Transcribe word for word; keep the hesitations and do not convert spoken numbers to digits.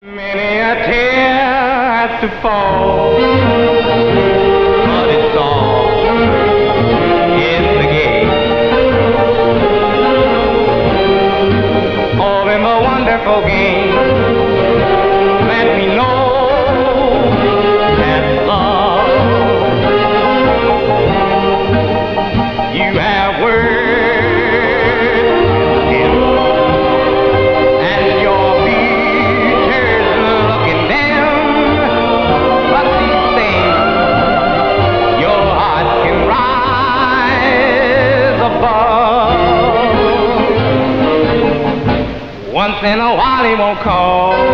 Many a tear has to fall, but it's all in the game. All in the wonderful game. Let me know that love you have words. Once in a while he won't call.